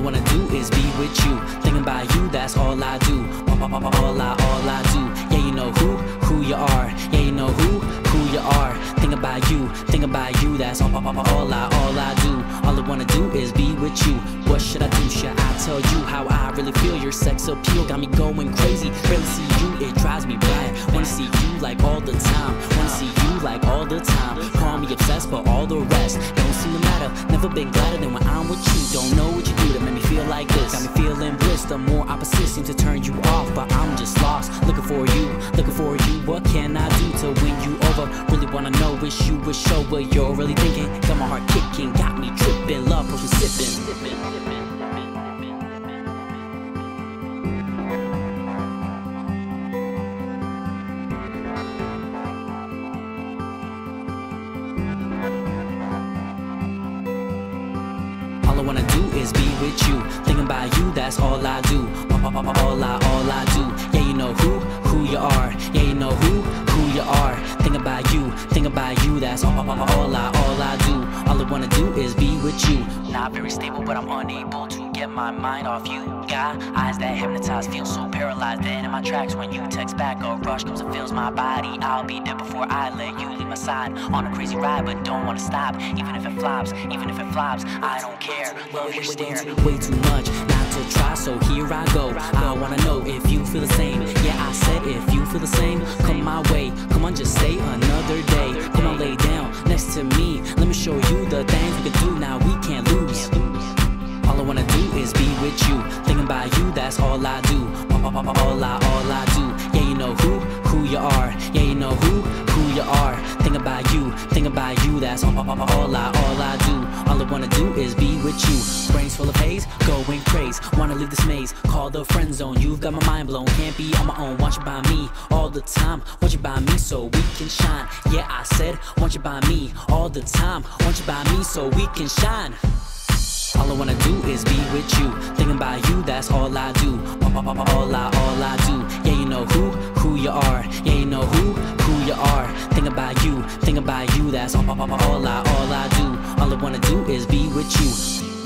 wanna do is be with you. Thinking about you, that's all I do. All I do. Yeah, you know who you are. Yeah, you know who you are. Think about you, that's all I do. All I wanna do is be with you. What should I do? Should I tell you how I really feel? Your sex appeal got me going crazy. Rarely see you, it drives me bad. Wanna see you like all the time. Wanna see you like all the time. Call me obsessed, but all the rest don't seem to matter. Never been gladder than when I'm with you. Don't know what you do to make me feel like this. Got me feeling bliss. The more opposites seem to turn you off, but I'm just lost. Looking for you. What can I do to win you over? Really wanna know, wish you would show what you're really thinking. Got my heart kicking, got me tripping, love potion sipping. All I wanna do is be with you. Thinking about you, that's all I do. All I do. Yeah, you know who you are. Yeah, you know who you are. Thinking about you, that's all I do. All I wanna do is be with you. Not very stable, but I'm unable to get my mind off you. Got eyes that hypnotize, feel so paralyzed. Then in my tracks when you text back, a rush comes and fills my body. I'll be there before I let you leave my side. On a crazy ride, but don't wanna stop. Even if it flops, I don't care. Love your stare, way too much not to try, so here I go. I wanna know if you feel the same. Yeah, I said if you feel the same, come my way. Come on, just stay another day. Come on, lay down next to me. Let me show you the things we can do. Now we can't lose. All I wanna do is be with you. Thinking about you, that's all I do. All I do. Yeah, you know who you are. Yeah, you know who you are. Thinking about you, that's all I do. All I wanna do is be with you. Brains full of haze, going crazy. Wanna leave this maze, call the friend zone. You've got my mind blown, can't be on my own. Want you by me all the time. Want you by me so we can shine. Yeah, I said, want you by me all the time. Want you by me so we can shine. All I wanna do is be with you. Thinking about you, that's all I do. All I do. Yeah, you know who you are. Yeah, you know who you are. Thinking about you, that's all I do. All I wanna do is be with you.